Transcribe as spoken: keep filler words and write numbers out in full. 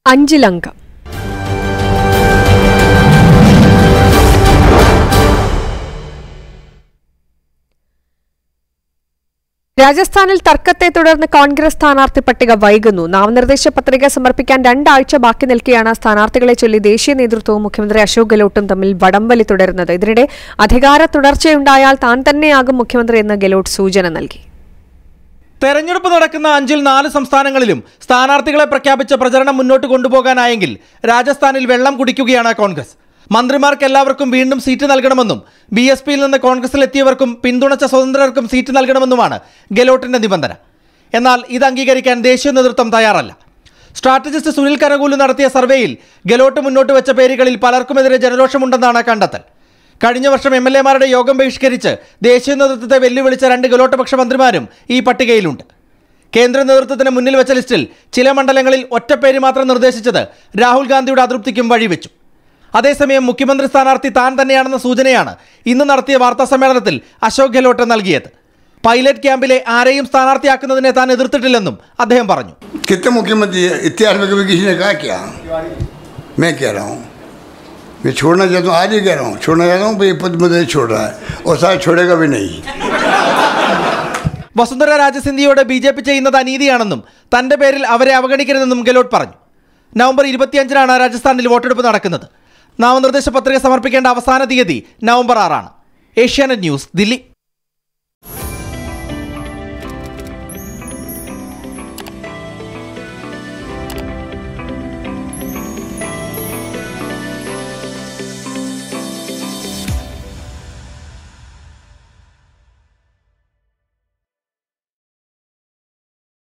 അഞ്ചിലംഗം. രാജസ്ഥാനിൽ തർക്കത്തെ തുടർന്ന് കോൺഗ്രസ് സ്ഥാനാർത്ഥി പട്ടിക വൈകുന്നു. നാമനിർദ്ദേശ പത്രിക സമർപ്പിക്കാൻ രണ്ടാഴ്ച ബാക്കി നിൽക്കെയാണ് സ്ഥാനാർത്ഥികളെ ചൊല്ലി ദേശീയ നേതൃത്വവും മുഖ്യമന്ത്രി അശോക് ഗെഹ്ലോട്ടും തമ്മിൽ വടംവലി തുടരുന്നത്. ഇതിനിടെ അധികാര തുടർച്ചയുണ്ടായാൽ താൻ തന്നെയാകും മുഖ്യമന്ത്രി എന്ന് ഗെഹ്ലോട്ട് സൂചന നൽകി. തെരഞ്ഞെടുപ്പ് നടക്കുന്ന അഞ്ചിൽ നാല് സംസ്ഥാനങ്ങളിലും സ്ഥാനാർത്ഥികളെ പ്രഖ്യാപിച്ച പ്രചരണം മുന്നോട്ട് കൊണ്ടുപോകാനായെങ്കിൽ രാജസ്ഥാനിൽ വെള്ളം കുടിക്കുകയാണ് കോൺഗ്രസ്. മന്ത്രിമാർക്ക് എല്ലാവർക്കും വീണ്ടും സീറ്റ് നൽകണമെന്നും ബി എസ് പിയിൽ നിന്ന് കോൺഗ്രസിലെത്തിയവർക്കും പിന്തുണച്ച സ്വതന്ത്രർക്കും സീറ്റ് നൽകണമെന്നുമാണ് ഗെഹ്ലോട്ടിന്റെ നിബന്ധന. എന്നാൽ ഇത് അംഗീകരിക്കാൻ ദേശീയ നേതൃത്വം തയ്യാറല്ല. സ്ട്രാറ്റജിസ്റ്റ് സുനിൽ കനകൂല് നടത്തിയ സർവേയിൽ ഗെഹ്ലോട്ട് മുന്നോട്ട് വെച്ച പേരുകളിൽ പലർക്കുമെതിരെ ജനരോഷമുണ്ടെന്നാണ് കണ്ടെത്തൽ. കഴിഞ്ഞ വർഷം എം എൽ എമാരുടെ യോഗം ബഹിഷ്കരിച്ച് ദേശീയ നേതൃത്വത്തെ വെല്ലുവിളിച്ച രണ്ട് ഗെഹ്ലോട്ട് പക്ഷ മന്ത്രിമാരും ഈ പട്ടികയിലുണ്ട്. കേന്ദ്ര നേതൃത്വത്തിന് മുന്നിൽ വെച്ച ലിസ്റ്റിൽ ചില മണ്ഡലങ്ങളിൽ ഒറ്റപ്പേര് മാത്രം നിർദ്ദേശിച്ചത് രാഹുൽ ഗാന്ധിയുടെ അതൃപ്തിക്കും വഴിവെച്ചു. അതേസമയം മുഖ്യമന്ത്രി സ്ഥാനാർത്ഥി താൻ തന്നെയാണെന്ന സൂചനയാണ് ഇന്ന് നടത്തിയ വാർത്താ സമ്മേളനത്തിൽ അശോക് ഗെഹ്ലോട്ട് നൽകിയത്. പൈലറ്റ് ക്യാമ്പിലെ ആരെയും സ്ഥാനാർത്ഥിയാക്കുന്നതിനെ താൻ എതിർത്തിട്ടില്ലെന്നും അദ്ദേഹം പറഞ്ഞു. मुख्यमंत्री इतिहास में कभी किसी ने कहा क्या? मैं कह रहा हूँ, मैं छोड़ना चाहता हूँ, आज ही कह रहा हूँ, छोड़ना चाहता हूँ, ये पद मुझे छोड़ रहा है और शायद छोड़ेगा भी नहीं. വസുന്ധര രാജ സിന്ധ്യയോട് ബി ജെ പി ചെയ്യുന്നത് അനീതിയാണെന്നും തന്റെ പേരിൽ അവരെ അവഗണിക്കരുതെന്നും ഗെഹ്ലോട്ട് പറഞ്ഞു. നവംബർ ഇരുപത്തിയഞ്ചിനാണ് രാജസ്ഥാനിൽ വോട്ടെടുപ്പ് നടക്കുന്നത്. നാമനിർദ്ദേശ പത്രിക സമർപ്പിക്കേണ്ട അവസാന തീയതി നവംബർ ആറാണ്. ഏഷ്യാനെറ്റ് ന്യൂസ്, ദില്ലി.